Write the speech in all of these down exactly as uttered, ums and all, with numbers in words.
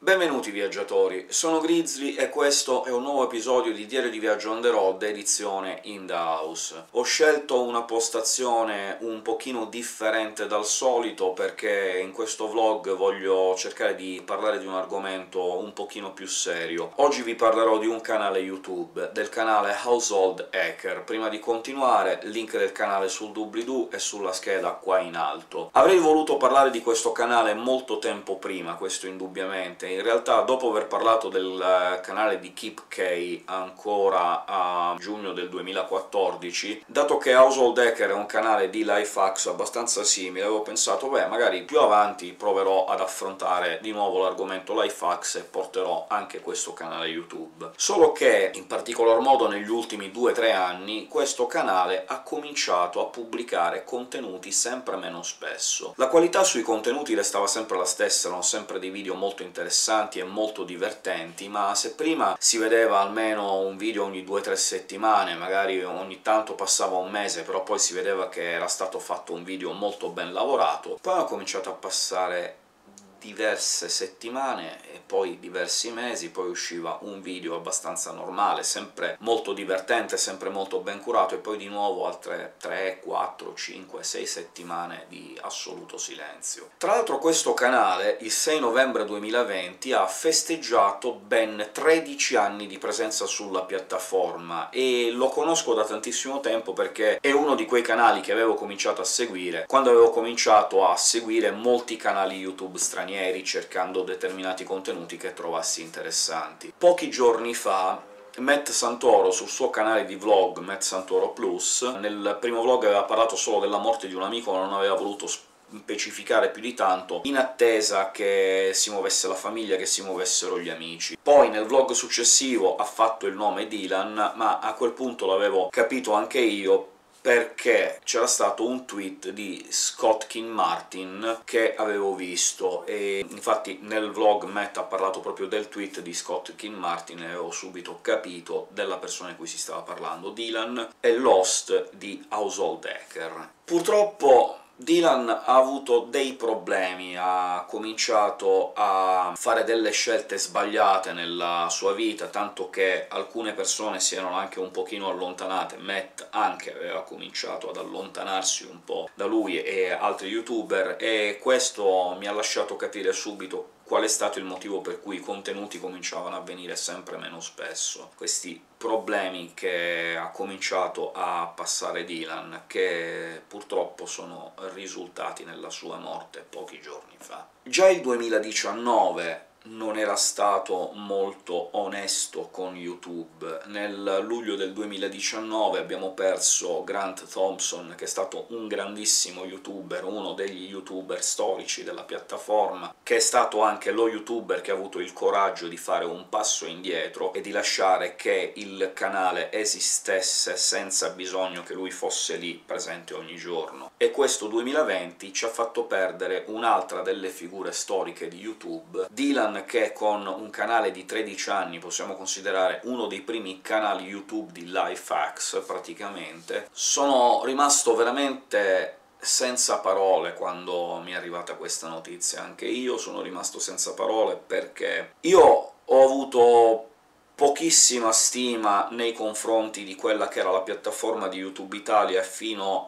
Benvenuti viaggiatori, sono Grizzly e questo è un nuovo episodio di Diario di Viaggio on the road, edizione in the house. Ho scelto una postazione un pochino differente dal solito perché in questo vlog voglio cercare di parlare di un argomento un pochino più serio. Oggi vi parlerò di un canale YouTube, del canale Household Hacker. Prima di continuare, link del canale sul doobly-doo e sulla scheda qua in alto. Avrei voluto parlare di questo canale molto tempo prima, questo indubbiamente. In realtà, dopo aver parlato del canale di Keep K ancora a giugno del duemilaquattordici, dato che Household Hacker è un canale di life hacks abbastanza simile, avevo pensato beh, magari più avanti proverò ad affrontare di nuovo l'argomento life hacks e porterò anche questo canale YouTube. Solo che, in particolar modo negli ultimi due tre anni, questo canale ha cominciato a pubblicare contenuti sempre meno spesso. La qualità sui contenuti restava sempre la stessa, erano sempre dei video molto interessanti e molto divertenti, ma se prima si vedeva almeno un video ogni due tre settimane, magari ogni tanto passava un mese, però poi si vedeva che era stato fatto un video molto ben lavorato, poi hanno cominciato a passare diverse settimane e poi diversi mesi, poi usciva un video abbastanza normale, sempre molto divertente, sempre molto ben curato, e poi di nuovo altre tre, quattro, cinque, sei settimane di assoluto silenzio. Tra l'altro questo canale, il sei novembre duemilaventi, ha festeggiato ben tredici anni di presenza sulla piattaforma, e lo conosco da tantissimo tempo perché è uno di quei canali che avevo cominciato a seguire quando avevo cominciato a seguire molti canali YouTube stranieri, cercando determinati contenuti che trovassi interessanti. Pochi giorni fa Matt Santoro, sul suo canale di vlog Matt Santoro Plus, nel primo vlog aveva parlato solo della morte di un amico, ma non aveva voluto specificare più di tanto, in attesa che si muovesse la famiglia, che si muovessero gli amici. Poi nel vlog successivo ha fatto il nome Dylan, ma a quel punto l'avevo capito anche io, perché c'era stato un tweet di Scott King Martin che avevo visto, e infatti nel vlog Matt ha parlato proprio del tweet di Scott King Martin e avevo subito capito della persona di cui si stava parlando. Dylan è l'host di Household Hacker. Purtroppo Dylan ha avuto dei problemi, ha cominciato a fare delle scelte sbagliate nella sua vita, tanto che alcune persone si erano anche un pochino allontanate. Matt anche aveva cominciato ad allontanarsi un po' da lui e altri youtuber, e questo mi ha lasciato capire subito qual è stato il motivo per cui i contenuti cominciavano a venire sempre meno spesso. Questi problemi che ha cominciato a passare Dylan, che purtroppo sono risultati nella sua morte pochi giorni fa. Già il duemiladiciannove non era stato molto onesto con YouTube. Nel luglio del duemiladiciannove abbiamo perso Grant Thompson, che è stato un grandissimo youtuber, uno degli youtuber storici della piattaforma, che è stato anche lo youtuber che ha avuto il coraggio di fare un passo indietro e di lasciare che il canale esistesse senza bisogno che lui fosse lì presente ogni giorno. E questo duemilaventi ci ha fatto perdere un'altra delle figure storiche di YouTube, Dylan, che con un canale di tredici anni possiamo considerare uno dei primi canali YouTube di life hacks, praticamente. Sono rimasto veramente senza parole quando mi è arrivata questa notizia. Anche io sono rimasto senza parole, perché io ho avuto pochissima stima nei confronti di quella che era la piattaforma di YouTube Italia fino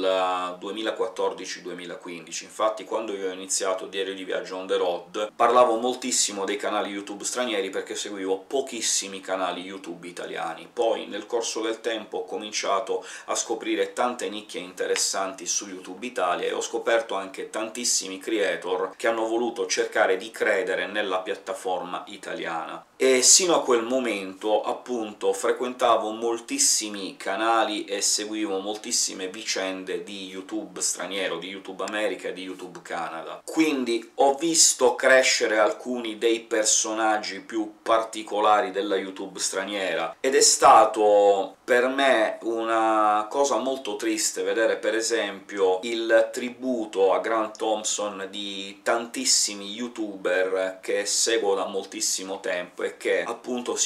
al duemilaquattordici duemilaquindici. Infatti quando io ho iniziato Diario di Viaggio on the road parlavo moltissimo dei canali YouTube stranieri perché seguivo pochissimi canali YouTube italiani. Poi nel corso del tempo ho cominciato a scoprire tante nicchie interessanti su YouTube Italia, e ho scoperto anche tantissimi creator che hanno voluto cercare di credere nella piattaforma italiana. E sino a quel momento, appunto, frequentavo moltissimi canali e seguivo moltissime vicende di YouTube straniero, di YouTube America e di YouTube Canada. Quindi ho visto crescere alcuni dei personaggi più particolari della YouTube straniera, ed è stato per me una cosa molto triste vedere per esempio il tributo a Grant Thompson di tantissimi youtuber che seguo da moltissimo tempo e che appunto si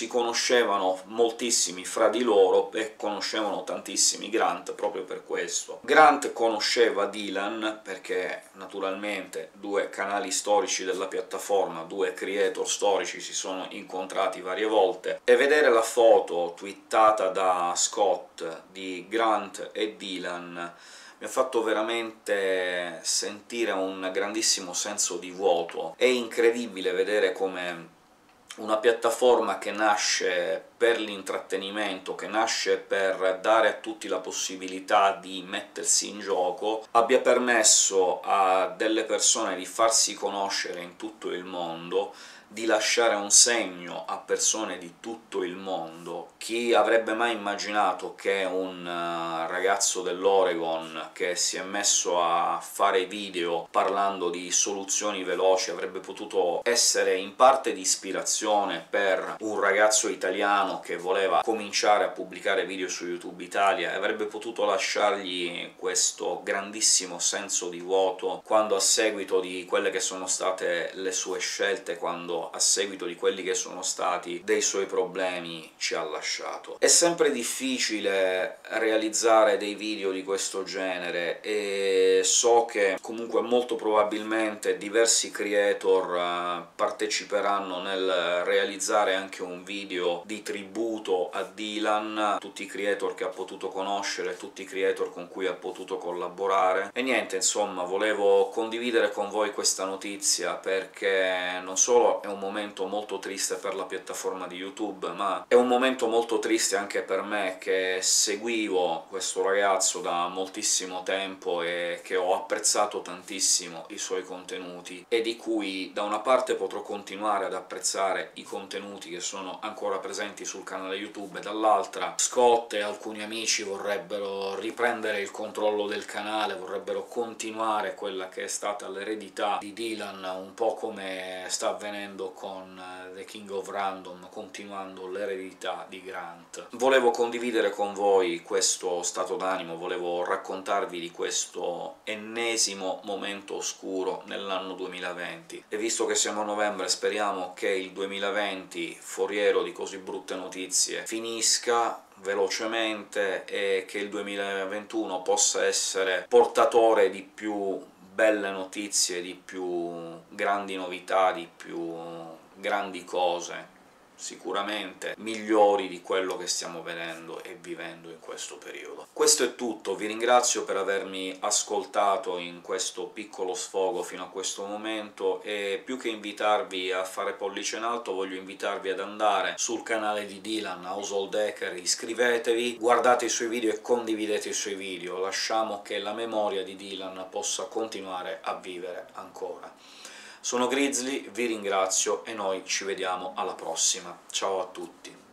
si conoscevano moltissimi fra di loro e conoscevano tantissimi Grant proprio per questo. Grant conosceva Dylan perché, naturalmente, due canali storici della piattaforma, due creator storici si sono incontrati varie volte, e vedere la foto twittata da Scott di Grant e Dylan mi ha fatto veramente sentire un grandissimo senso di vuoto. È incredibile vedere come una piattaforma che nasce per l'intrattenimento, che nasce per dare a tutti la possibilità di mettersi in gioco, abbia permesso a delle persone di farsi conoscere in tutto il mondo, di lasciare un segno a persone di tutto il mondo. Chi avrebbe mai immaginato che un uh, ragazzo dell'Oregon che si è messo a fare video parlando di soluzioni veloci avrebbe potuto essere in parte di ispirazione per un ragazzo italiano che voleva cominciare a pubblicare video su YouTube Italia, e avrebbe potuto lasciargli questo grandissimo senso di vuoto quando, a seguito di quelle che sono state le sue scelte, quando a seguito di quelli che sono stati dei suoi problemi, ci ha lasciato. È sempre difficile realizzare dei video di questo genere, e so che comunque molto probabilmente diversi creator uh, parteciperanno nel realizzare anche un video di tributo a Dylan, tutti i creator che ha potuto conoscere, tutti i creator con cui ha potuto collaborare. E niente, insomma, volevo condividere con voi questa notizia perché non solo è un momento molto triste per la piattaforma di YouTube, ma è un momento molto triste anche per me, che seguivo questo ragazzo da moltissimo tempo e che ho apprezzato tantissimo i suoi contenuti, e di cui da una parte potrò continuare ad apprezzare i contenuti che sono ancora presenti sul canale YouTube, e dall'altra Scott e alcuni amici vorrebbero riprendere il controllo del canale, vorrebbero continuare quella che è stata l'eredità di Dylan, un po' come sta avvenendo con The King of Random, continuando l'eredità di Grant. Volevo condividere con voi questo stato d'animo, volevo raccontarvi di questo ennesimo momento oscuro nell'anno duemilaventi, e visto che siamo a novembre speriamo che il duemilaventi, foriero di così brutte notizie, finisca velocemente e che il duemilaventuno possa essere portatore di più belle notizie, di più grandi novità, di più grandi cose, sicuramente migliori di quello che stiamo vedendo e vivendo in questo periodo. Questo è tutto, vi ringrazio per avermi ascoltato in questo piccolo sfogo fino a questo momento, e più che invitarvi a fare pollice in alto voglio invitarvi ad andare sul canale di Dylan, Household Hacker, iscrivetevi, guardate i suoi video e condividete i suoi video, lasciamo che la memoria di Dylan possa continuare a vivere ancora. Sono Grizzly, vi ringrazio e noi ci vediamo alla prossima. Ciao a tutti!